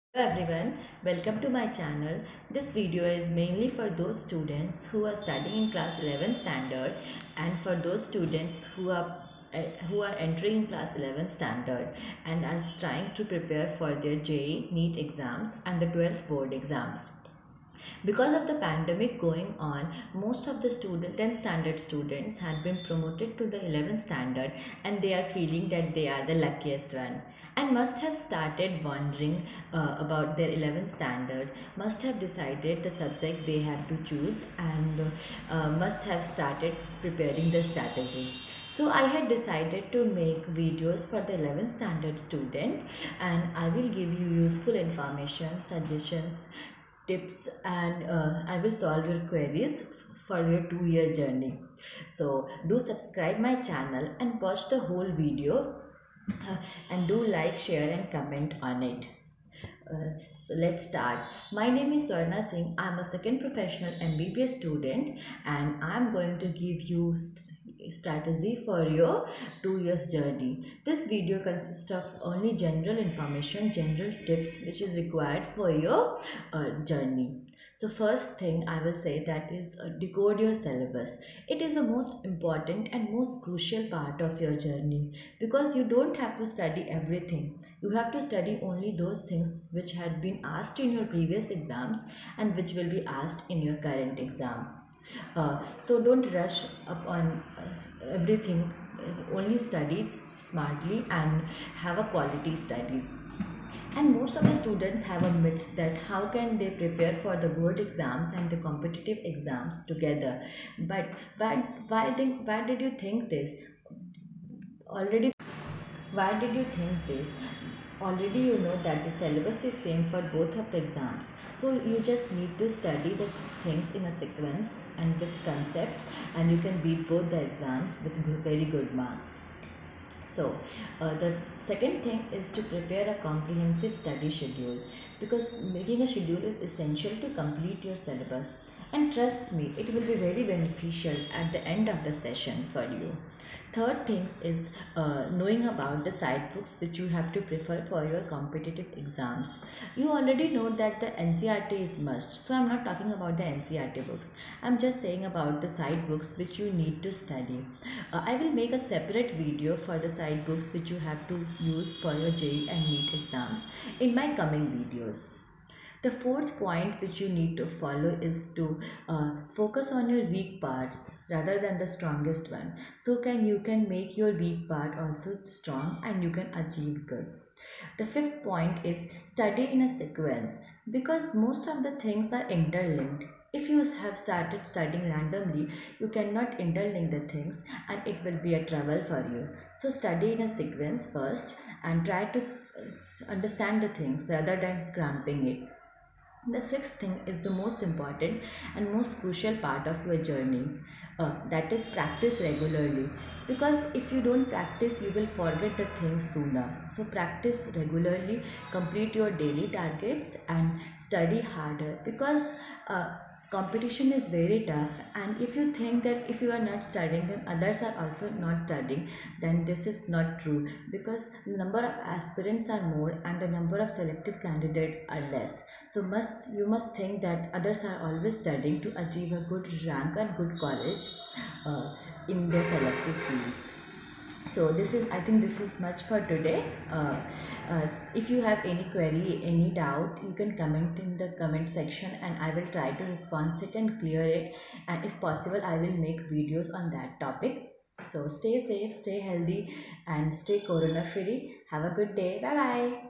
Hello everyone, welcome to my channel. This video is mainly for those students who are studying in class 11 standard and for those students who are entering class 11 standard and are trying to prepare for their JEE NEET exams and the 12th board exams. Because of the pandemic going on, most of the 10th standard students had been promoted to the 11th standard and they are feeling that they are the luckiest one and must have started wondering about their 11th standard, must have decided the subject they have to choose and must have started preparing the strategy. So I had decided to make videos for the 11th standard student and I will give you useful information, suggestions, tips and I will solve your queries for your 2-year journey. So do subscribe my channel and watch the whole video and do like, share and comment on it. So let's start. My name is Swarna Singh. I am a second professional MBBS student and I am going to give you strategy for your 2 years journey. This video consists of only general information, general tips which is required for your journey. So first thing I will say that is decode your syllabus. It is the most important and most crucial part of your journey because you don't have to study everything. You have to study only those things which had been asked in your previous exams and which will be asked in your current exam. So don't rush upon everything. Only study smartly and have a quality study. And most of the students have a myth that how can they prepare for the board exams and the competitive exams together. But why did you think this? Already, why did you think this? Already you know that the syllabus is same for both of the exams. So you just need to study the things in a sequence and with concepts and you can beat both the exams with very good marks. So the second thing is to prepare a comprehensive study schedule because making a schedule is essential to complete your syllabus. And trust me, it will be very beneficial at the end of the session for you. Third things is knowing about the side books which you have to prefer for your competitive exams. You already know that the NCERT is must. So I'm not talking about the NCERT books. I'm just saying about the side books which you need to study. I will make a separate video for the side books which you have to use for your JEE and NEET exams in my coming videos. The fourth point which you need to follow is to focus on your weak parts rather than the strongest one. So you can make your weak part also strong and you can achieve good. The fifth point is study in a sequence because most of the things are interlinked. If you have started studying randomly, you cannot interlink the things and it will be a trouble for you. So study in a sequence first and try to understand the things rather than cramping it. The sixth thing is the most important and most crucial part of your journey. That is practice regularly. Because if you don't practice, you will forget the things sooner. So practice regularly, complete your daily targets and study harder. Because competition is very tough and if you think that if you are not studying then others are also not studying, then this is not true because the number of aspirants are more and the number of selected candidates are less. So you must think that others are always studying to achieve a good rank and good college in their selected fields. So I think this is much for today. If you have any query, any doubt, you can comment in the comment section and I will try to respond it and clear it, and if possible I will make videos on that topic. So stay safe, stay healthy and stay corona free. Have a good day. Bye bye.